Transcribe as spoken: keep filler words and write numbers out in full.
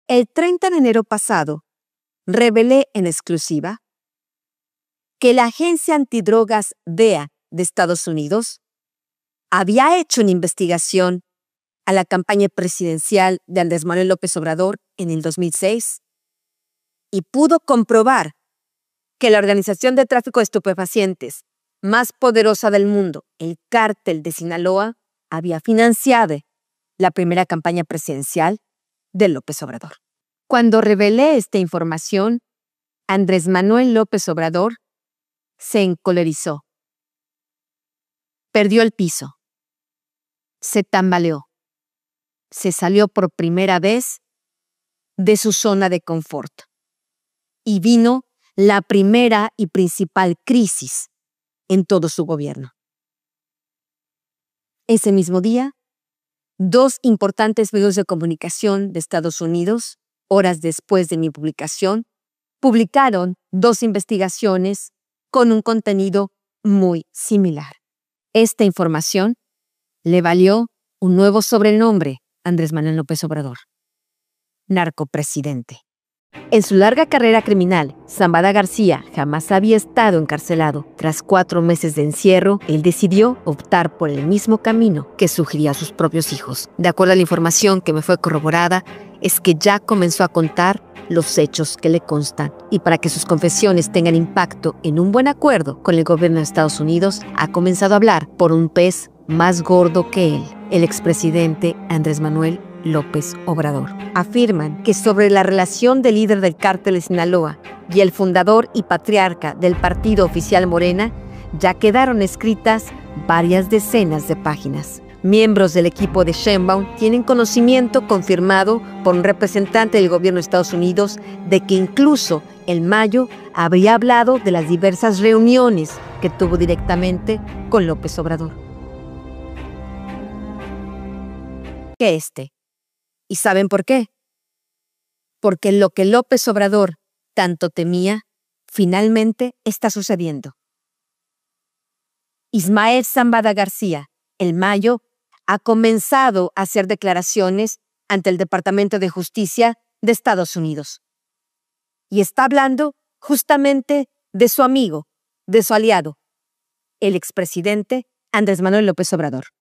El treinta de enero pasado, revelé en exclusiva que la agencia antidrogas D E A de Estados Unidos había hecho una investigación a la campaña presidencial de Andrés Manuel López Obrador en el dos mil seis y pudo comprobar que la organización de tráfico de estupefacientes más poderosa del mundo, el Cártel de Sinaloa, había financiado la primera campaña presidencial de López Obrador. Cuando revelé esta información, Andrés Manuel López Obrador se encolerizó, perdió el piso, se tambaleó, se salió por primera vez de su zona de confort y vino la primera y principal crisis en todo su gobierno. Ese mismo día, dos importantes medios de comunicación de Estados Unidos, horas después de mi publicación, publicaron dos investigaciones con un contenido muy similar. Esta información le valió un nuevo sobrenombre a Andrés Manuel López Obrador: narcopresidente. En su larga carrera criminal, Zambada García jamás había estado encarcelado. Tras cuatro meses de encierro, él decidió optar por el mismo camino que sugería a sus propios hijos. De acuerdo a la información que me fue corroborada, es que ya comenzó a contar los hechos que le constan. Y para que sus confesiones tengan impacto en un buen acuerdo con el gobierno de Estados Unidos, ha comenzado a hablar por un pez más gordo que él, el expresidente Andrés Manuel López Obrador. Afirman que sobre la relación del líder del Cártel de Sinaloa y el fundador y patriarca del partido oficial Morena ya quedaron escritas varias decenas de páginas. Miembros del equipo de Sheinbaum tienen conocimiento confirmado por un representante del gobierno de Estados Unidos de que incluso en mayo habría hablado de las diversas reuniones que tuvo directamente con López Obrador. Que este. ¿Y saben por qué? Porque lo que López Obrador tanto temía, finalmente está sucediendo. Ismael Zambada García, en mayo, ha comenzado a hacer declaraciones ante el Departamento de Justicia de Estados Unidos. Y está hablando justamente de su amigo, de su aliado, el expresidente Andrés Manuel López Obrador.